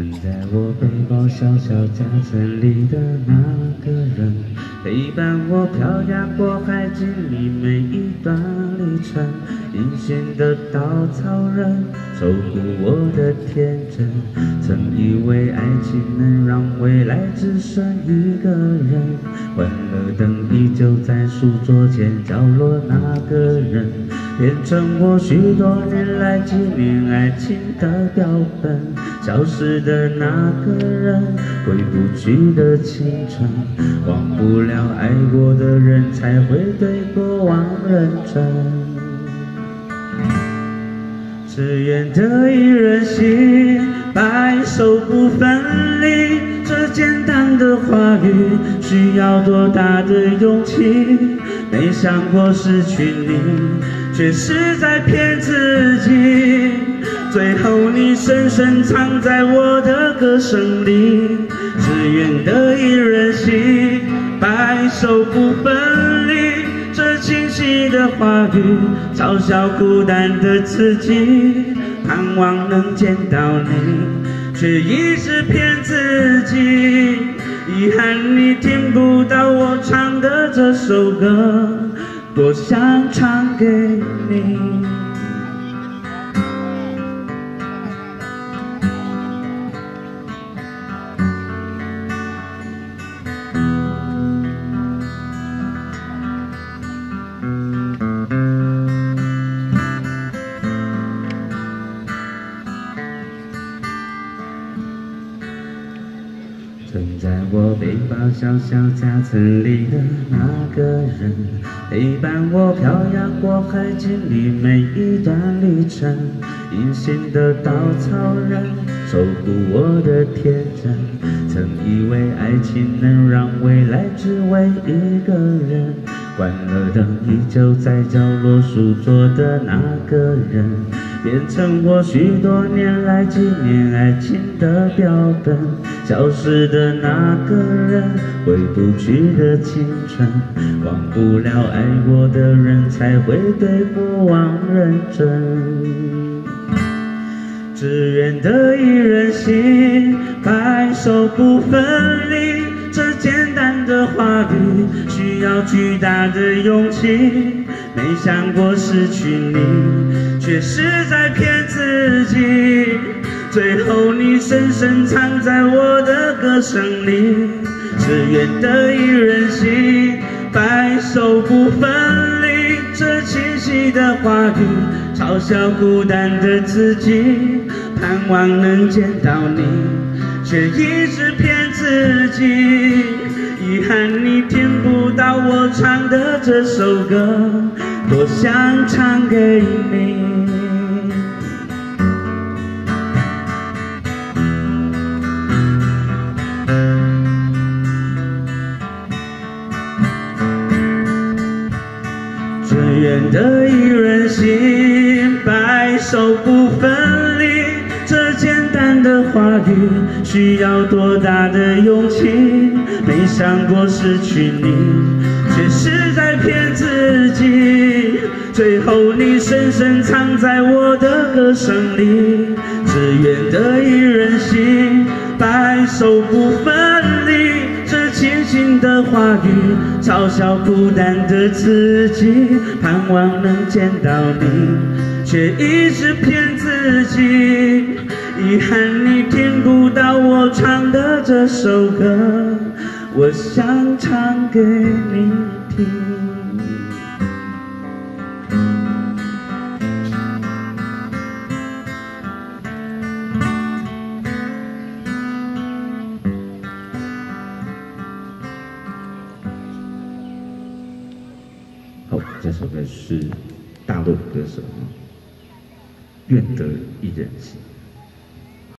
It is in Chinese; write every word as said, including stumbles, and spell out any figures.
存在我背包小小夹层里的那个人，陪伴我漂洋过海，经历每一段旅程。隐形的稻草人，守护我的天真。曾以为爱情能让未来只剩一个人，欢乐灯依旧在书桌前角落，那个人变成我许多年来纪念爱情的标本。消失的那个人，回不去的青春，忘不了爱过的人，才会对过往认真。只愿得一人心，白首不分离。这简单的话语，需要多大的勇气？没想过失去你，却是在骗自己。最后你深深藏在我的歌声里，只愿得一人心，白首不分离。这清晰的话语，嘲笑孤单的自己，盼望能见到你，却一直骗自己。遗憾你听不到我唱的这首歌，多想唱给你。存在我背包小小夹层里的那个人，陪伴我漂洋过海，经历每一段旅程。隐形的稻草人，守护我的天真。曾以为爱情能让未来只为一个人，关了灯依旧在角落书桌的那个人，变成我许多年来纪念爱情的标本。消失的那个人，回不去的青春，忘不了爱过的人，才会对过往认真。只愿得一人心，白首不分离。这简单的话语，需要巨大的勇气。没想过失去你，却是在骗自己。最后你深深藏在我的歌声里，只愿得一人心，白首不分离。这清晰的话语，嘲笑孤单的自己，盼望能见到你，却一直骗自己。遗憾你听不到我唱的这首歌，多想唱给你。只愿得一人心，白首不分离。这简单的话语，需要多大的勇气？没想过失去你，却是在骗自己。最后你深深藏在我的歌声里，只愿得一人心，白首不分离。这清醒的话语，嘲笑孤单的自己，盼望能见到你，却一直骗自己。遗憾你听不到我唱的这首歌，我想唱给你听。好，这首歌是大陆歌手愿得一人心。